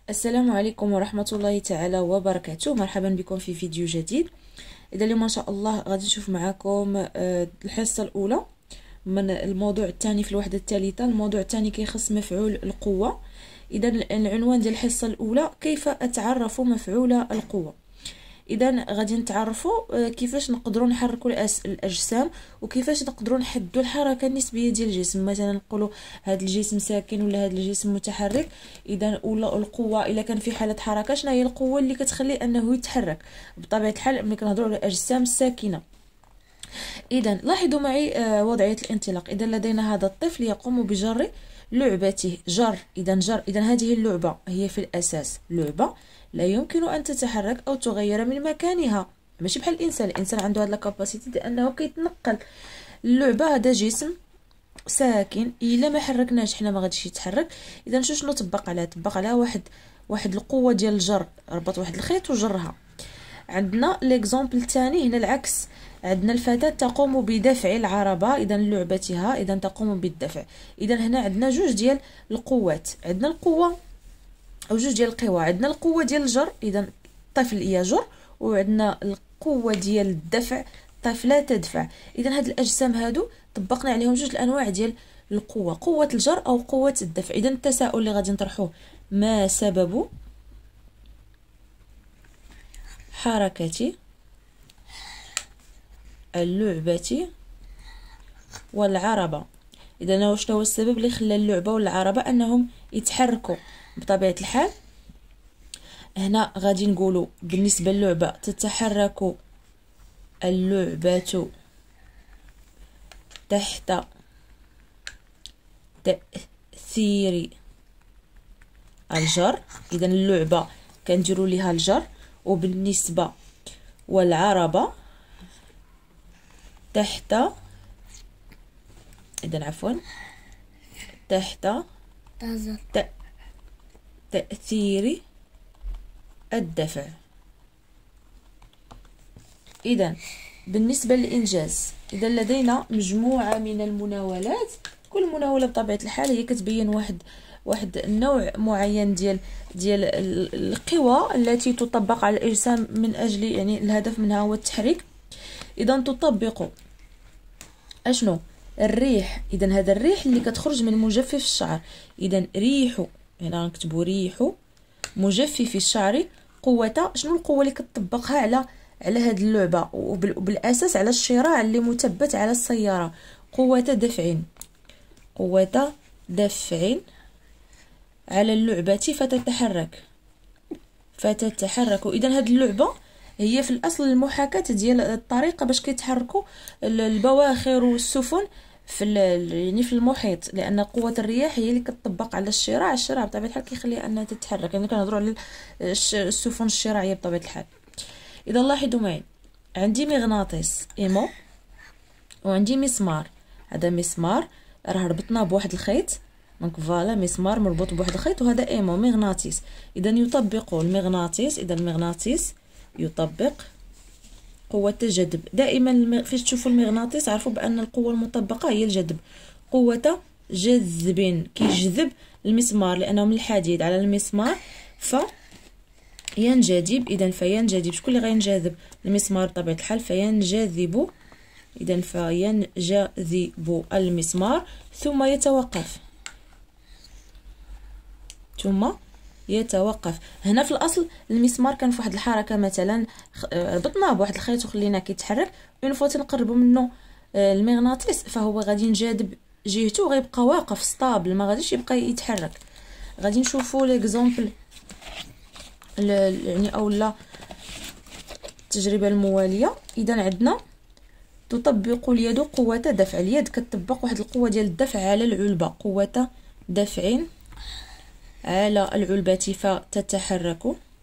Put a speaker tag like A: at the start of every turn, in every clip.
A: السلام عليكم ورحمة الله تعالى وبركاته. مرحبا بكم في فيديو جديد. إذا اليوم إن شاء الله غادي نشوف معكم الحصة الأولى من الموضوع الثاني في الوحدة الثالثة. الموضوع الثاني كيخص مفعول القوة. إذا العنوان ديال الحصة الأولى: كيف أتعرف مفعول القوة. اذا غادي نتعرفوا كيفاش نقدروا نحركوا الاجسام وكيفاش نقدروا نحدوا الحركه النسبيه ديال الجسم. مثلا نقولوا هذا الجسم ساكن ولا هذا الجسم متحرك. اذا ولا القوه الا كان في حاله حركه، شنو هي القوه اللي كتخلي انه يتحرك؟ بطبيعه الحال ملي كنهضروا على الاجسام الساكنه. اذا لاحظوا معي وضعيه الانطلاق. اذا لدينا هذا الطفل يقوم بجر لعبته. جر. اذا هذه اللعبه هي في الاساس لعبه لا يمكن ان تتحرك او تغير من مكانها، ماشي بحال الانسان عنده هاد الكاباسيتي ديال انه كيتنقل. اللعبه هذا جسم ساكن، الا ما حركناش حنا ما غاديش يتحرك. اذا شنو طبق عليها واحد القوه ديال الجر، ربط واحد الخيط وجرها. عندنا ليكزامبل الثاني هنا العكس. عندنا الفتاة تقوم بدفع العربة، اذا لعبتها اذا تقوم بالدفع. اذا هنا عندنا جوج ديال القوات، عندنا القوة او جوج ديال القوى. عندنا القوة ديال الجر، اذا الطفل يجر، وعندنا القوة ديال الدفع، الطفلة تدفع. اذا هاد الاجسام هادو طبقنا عليهم جوج الانواع ديال القوة، قوة الجر او قوة الدفع. اذا التساؤل اللي غادي نطرحوه: ما سبب حركة اللعبة والعربة؟ اذا شنو هو السبب اللي خلى اللعبة والعربة انهم يتحركوا؟ بطبيعة الحال هنا غادي نقولوا بالنسبة للعبة: تتحرك اللعبة تحت تأثير الجر. اذا اللعبة كنديروا ليها الجر. وبالنسبة والعربة تحت تحت تأثير الدفع. إذا بالنسبة للإنجاز، إذا لدينا مجموعة من المناولات. كل مناولة بطبيعة الحال هي كتبين واحد النوع معين ديال القوى التي تطبق على الأجسام من أجل الهدف منها هو التحريك. إذا تطبق أشنو؟ الريح. إذا هذا الريح اللي كتخرج من مجفف الشعر. إذا ريح، هنا نكتبوا ريح مجفف الشعر. قوة، شنو القوة اللي كتطبقها على هذه اللعبة، وبالأساس على الشراع اللي مثبت على السيارة؟ قوة دفع على اللعبة فتتحرك. إذا هذه اللعبة هي في الأصل المحاكاة ديال الطريقة باش كيتحركوا البواخر والسفن في المحيط، لان قوه الرياح هي اللي كتطبق على الشراع بطبيعه الحال كيخليها انها تتحرك. كنهضروا على السفن الشراعيه بطبيعه الحال. اذا لاحظوا معي، عندي مغناطيس ايمو وعندي مسمار. هذا مسمار راه ربطناه بواحد الخيط، دونك فوالا مسمار مربوط بواحد الخيط، وهذا ايمو مغناطيس. اذا يطبق المغناطيس، اذا المغناطيس يطبق قوة الجذب. دائما فاش تشوفوا المغناطيس عرفوا بأن القوة المطبقة هي الجذب. قوة جذب كيجذب المسمار لأنه من الحديد على المسمار فينجذب. إذا فينجذب، شكون اللي غينجذب؟ المسمار بطبيعة الحال، فينجذب. إذا فينجذب المسمار ثم يتوقف. هنا في الاصل المسمار كان في واحد الحركه، مثلا ربطناه بواحد الخيط وخليناه كيتحرك. اون فوا تنقربوا منه المغناطيس فهو غادي ينجذب جهته وغيبقى واقف ستابل، ما غاديش يبقى يتحرك. غادي نشوفوا ليكزامبل اولا التجربه المواليه. اذا عندنا تطبق اليد قوه دفع. اليد كتطبق واحد القوه ديال الدفع على العلبه، قوه دفع على العلبة فتتحرك.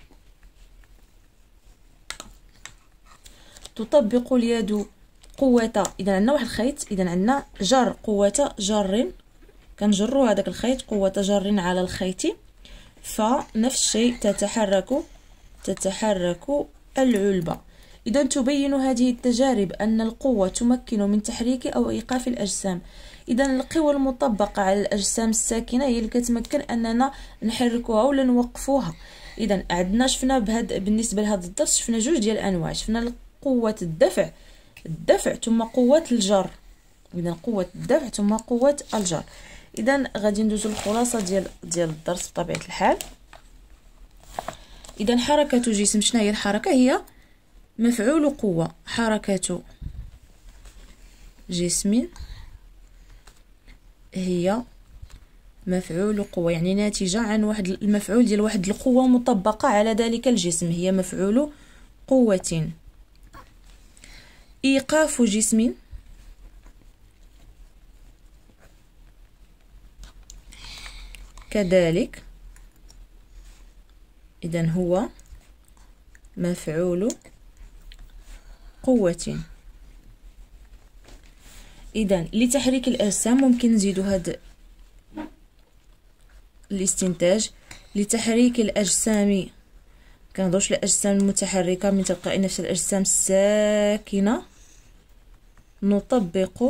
A: تطبق اليد قوة، إذا عندنا واحد الخيط، إذا عندنا جر، قوة جر كنجروا هذاك الخيط، قوة جر على الخيط، فنفس الشيء تتحرك العلبة. إذا تبين هذه التجارب أن القوة تمكن من تحريك أو إيقاف الأجسام. اذا القوى المطبقه على الاجسام الساكنه هي اللي كتمكن اننا نحركوها ولا نوقفوها. اذا عندنا شفنا بالنسبه لهذا الدرس شفنا جوج ديال الانواع، شفنا قوه الدفع ثم قوه الجر. اذا قوه الدفع ثم قوه الجر. اذا غادي ندوزو للخلاصه ديال الدرس بطبيعه الحال. اذا حركه جسم، شنو هي الحركه؟ هي مفعول قوه. حركه جسم هي مفعول قوه، يعني ناتجه عن واحد المفعول ديال واحد القوه مطبقه على ذلك الجسم، هي مفعول قوه. ايقاف جسم كذلك، إذن هو مفعول قوة. إذن لتحريك الأجسام ممكن نزيدو هاد الاستنتاج. لتحريك الأجسام كنهضروش الأجسام المتحركة من تلقاء نفس الأجسام الساكنة نطبق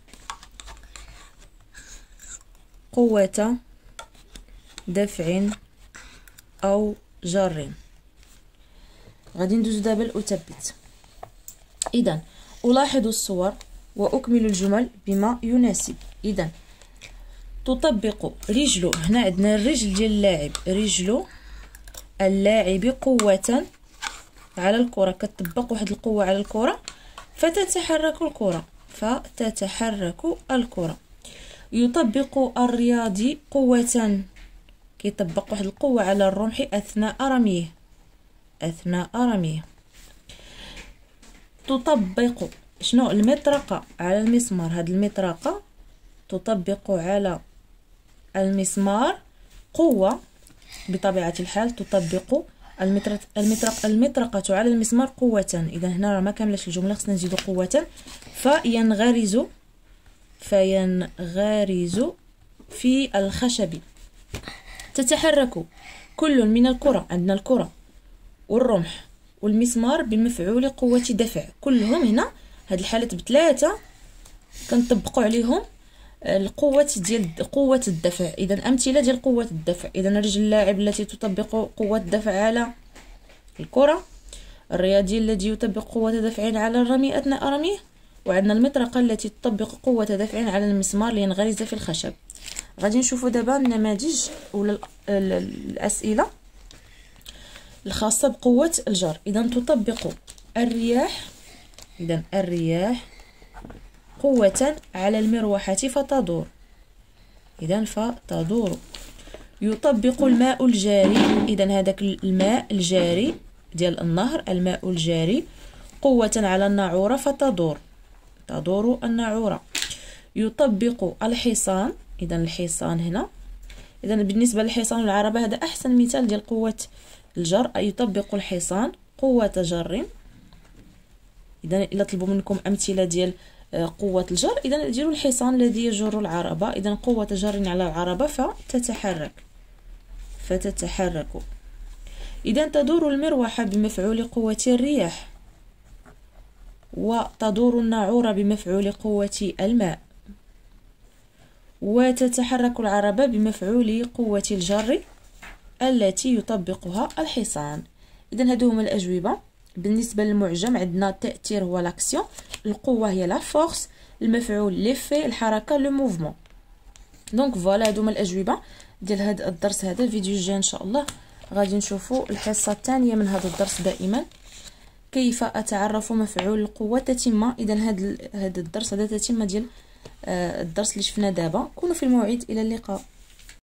A: قوة دفع أو جر. غادي ندوزو دابا لأثبت. إذا ألاحظ الصور وأكمل الجمل بما يناسب. إذا تطبق رجل، هنا عندنا الرجل ديال اللاعب، رجل اللاعب قوة على الكرة، كتطبق واحد القوة على الكرة فتتحرك الكرة. يطبق الرياضي قوة، كيطبق واحد القوة على الرمح أثناء رميه. تطبق شنو؟ المطرقة على المسمار، هاد المطرقة تطبق على المسمار قوة بطبيعة الحال. تطبق المطرقة على المسمار قوة. إذا هنا راه ما كاملش الجملة، خصنا نزيدو قوة. فينغرز في الخشب. تتحرك كل من الكرة، عندنا الكرة والرمح والمسمار بمفعول قوة دفع، كلهم هنا هاد الحالات بثلاثة كنطبقوا عليهم القوة ديال قوة الدفع. إذا أمثلة ديال قوة الدفع، إذا رجل اللاعب التي تطبق قوة الدفع على الكرة، الرياضي الذي يطبق قوة دفع على الرمي أثناء رميه، وعندنا المطرقة التي تطبق قوة دفع على المسمار لينغرز في الخشب. غادي نشوفوا دابا النماذج ولا الأسئلة الخاصة بقوة الجر. إذا تطبق الرياح، إذا الرياح قوة على المروحة فتدور، إذا فتدور. يطبق الماء الجاري، إذا هذاك الماء الجاري ديال النهر، الماء الجاري قوة على الناعورة فتدور، تدور الناعورة. يطبق الحصان، إذا الحصان هنا، إذا بالنسبة للحصان والعربة هذا أحسن مثال ديال قوة الجر. يطبق الحصان قوة جر. إذا إلا طلبوا منكم أمثلة ديال قوة الجر، إذا ديروا الحصان الذي يجر العربة، إذا قوة جر على العربة فتتحرك. إذا تدور المروحة بمفعول قوة الرياح، وتدور الناعورة بمفعول قوة الماء، وتتحرك العربة بمفعول قوة الجر التي يطبقها الحصان. إذا هادو هما الأجوبة. بالنسبة للمعجم عندنا التأثير هو لاكسيون، القوة هي لا فورس، المفعول ليفي، الحركة لو موفمون. دونك فوالا هادو هما الأجوبة ديال هذا الدرس. هذا الفيديو الجاي إن شاء الله غادي نشوفوا الحصة الثانية من هذا الدرس دائما، كيف أتعرف مفعول القوة تتمة. إذا هذا الدرس هذا تتمة ديال الدرس اللي شفنا دابا. كونوا في الموعد، إلى اللقاء.